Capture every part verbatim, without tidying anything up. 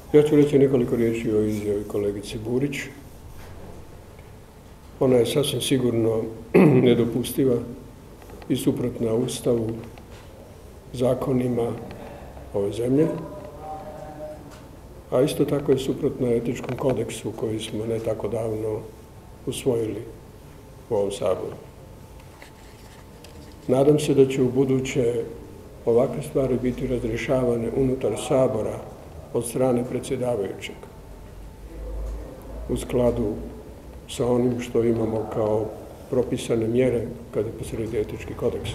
Ja ću reći nekoliko riječi o izjavi kolegice Burić. Ona je sasvim sigurno nedopustiva i suprotna Ustavu, zakonima ove zemlje, a isto tako je suprotna etičkom kodeksu koji smo ne tako davno usvojili u ovom Saboru. Nadam se da će u buduće ovakve stvari biti razrješavane unutar Sabora od strane predsjedavajućeg u skladu sa onim što imamo kao propisane mjere kada je posrijedi etički kodeks.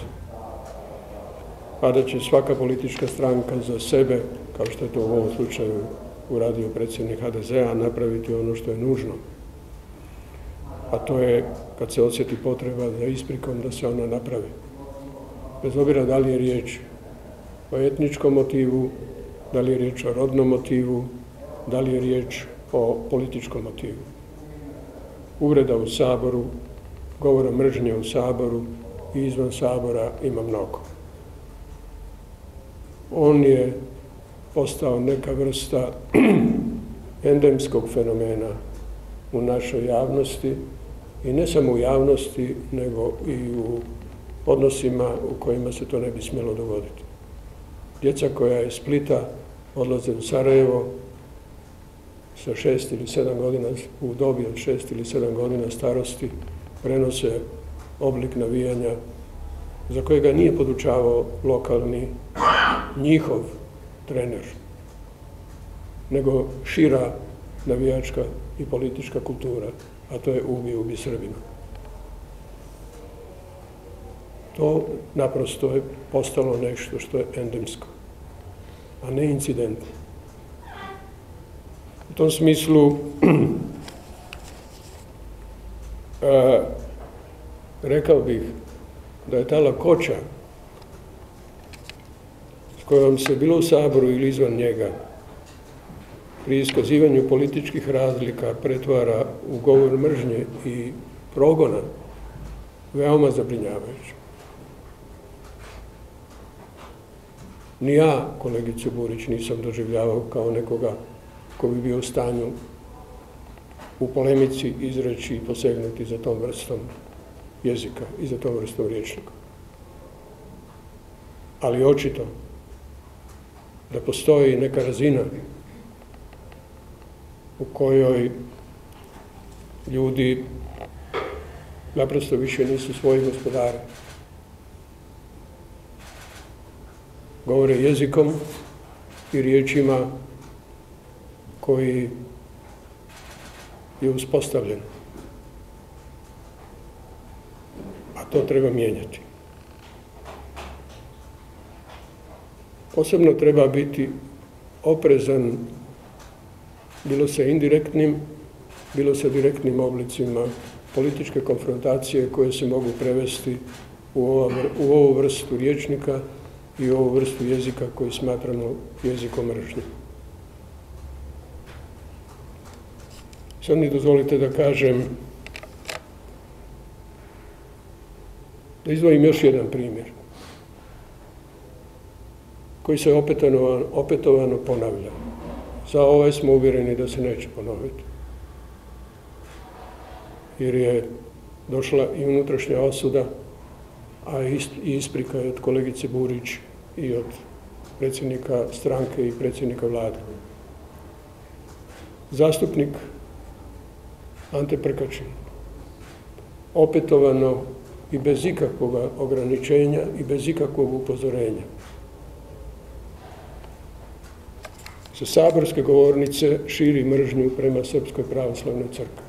A da će svaka politička stranka za sebe, kao što je to u ovom slučaju uradio predsjednik ha de zea, napraviti ono što je nužno. A to je kad se osjeti potreba za isprikom da se ona napravi. Bez obzira da li je riječ o etničkom motivu, da li je riječ o rodnom motivu, da li je riječ o političkom motivu. Uvreda u Saboru, govora mržnje u Saboru i izvan Sabora ima mnogo. On je postao neka vrsta endemskog fenomena u našoj javnosti i ne samo u javnosti, nego i u odnosima u kojima se to ne bi smjelo dogoditi. Djeca koja iz Splita odlaze u Sarajevo sa šest ili sedam godina, u dobi od šest ili sedam godina starosti, prenose oblik navijanja za kojega nije podučavao lokalni njihov trener, nego šira navijačka i politička kultura, a to je ubi, ubi Srbina. To naprosto je postalo nešto što je endemsko, a ne incidentno. U tom smislu a, rekao bih da je ta lakoća s kojom se bilo u Saboru ili izvan njega pri iskazivanju političkih razlika pretvara u govor mržnje i progona veoma zabrinjavajuća. Ni ja, kolegicu Burić, nisam doživljavao kao nekoga ko bi bio u stanju u polemici izreći i posegnuti za tom vrstom jezika i za tom vrstom rječnika. Ali očito da postoji neka razina u kojoj ljudi naprosto više nisu svoji gospodari. Govore jezikom i riječima koji je uspostavljen. A to treba mijenjati. Posebno treba biti oprezan bilo sa indirektnim, bilo sa direktnim oblicima političke konfrontacije koje se mogu prevesti u, ova, u ovu vrstu rječnika i ovu vrstu jezika koji smatramo jezikom mržnje. Sad mi dozvolite da kažem, da izdvojim još jedan primjer koji se opetovano, opetovano ponavlja. Za ovaj smo uvjereni da se neće ponoviti. Jer je došla i unutrašnja osuda, a i isprika je od kolegice Burić i od predsjednika stranke i predsjednika vlade. Zastupnik Prkačin opetovano i bez ikakvog ograničenja i bez ikakvog upozorenja sa saborske govornice širi mržnju prema srpskoj pravoslavnoj crkvi.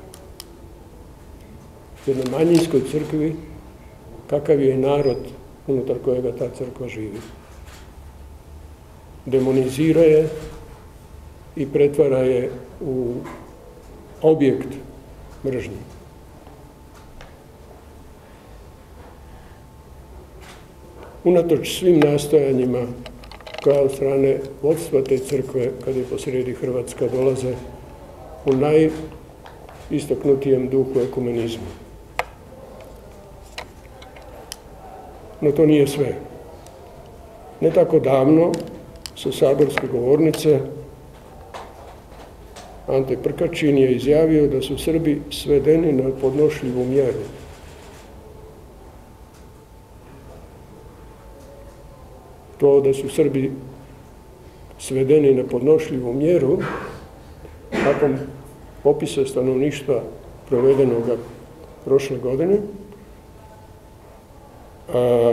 Jednoj manjinskoj crkvi, kakav je narod unutar kojega ta crkva živi. Demonizira je i pretvara je u objekt mržnje. Unatoč svim nastojanjima koja od strane vodstva te crkve, kad je posrijedi Hrvatska, dolaze u najistaknutijem duhu ekumenizma. No to nije sve. Ne tako davno sa saborske govornice Ante Prkačin je izjavio da su Srbi svedeni na podnošljivu mjeru. To da su Srbi svedeni na podnošljivu mjeru, nakon popisa stanovništva provedenog prošle godine, a,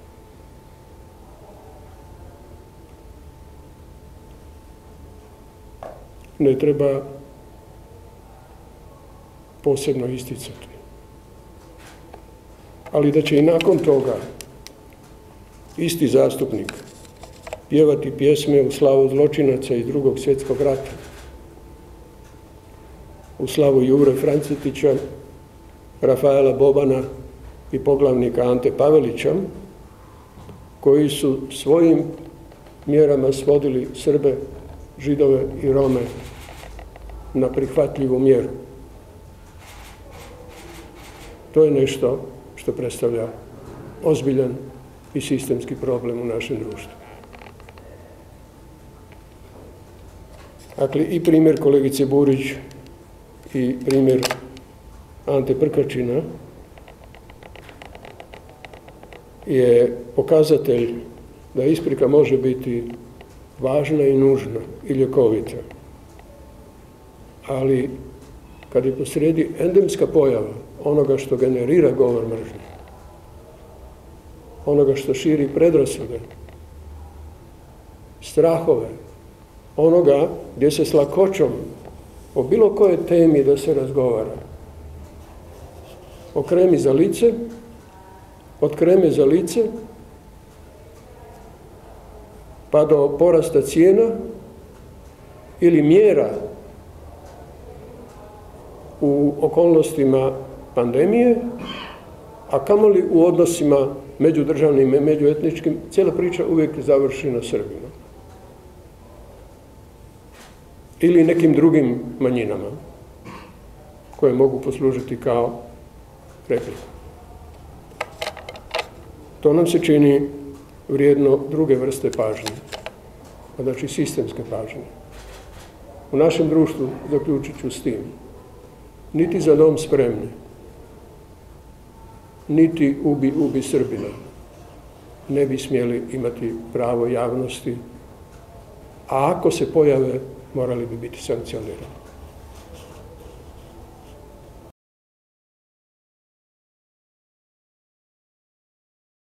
ne treba posebno isticati. Ali da će i nakon toga isti zastupnik pjevati pjesme u slavu zločinaca iz Drugog svjetskog rata, u slavu Jure Francetića, Rafaela Bobana i poglavnika Ante Pavelića, koji su svojim mjerama svodili Srbe, Židove i Rome na prihvatljivu mjeru. To je nešto što predstavlja ozbiljan i sistemski problem u našem društvu. Dakle, i primjer kolegice Burić i primjer Ante Prkačina je pokazatelj da isprika može biti važna i nužna i ljekovita. Ali kad je posrijedi endemska pojava onoga što generira govor mržnje, onoga što širi predrasude, strahove, onoga gdje se s lakoćom o bilo kojoj temi da se razgovara, o kremi za lice, od kreme za lice, pa do porasta cijena ili mjera u okolnostima pandemije, a kamoli u odnosima međudržavnim i međuetničkim, cijela priča uvijek završi na Srbima. Ili nekim drugim manjinama koje mogu poslužiti kao replika. To nam se čini vrijedno druge vrste pažnje, znači sistemske pažnje. U našem društvu, zaključit ću s tim, niti Za dom spremni, niti Ubi, ubi Srbina ne bi smjeli imati pravo javnosti, a ako se pojave, morali bi biti sankcionirani.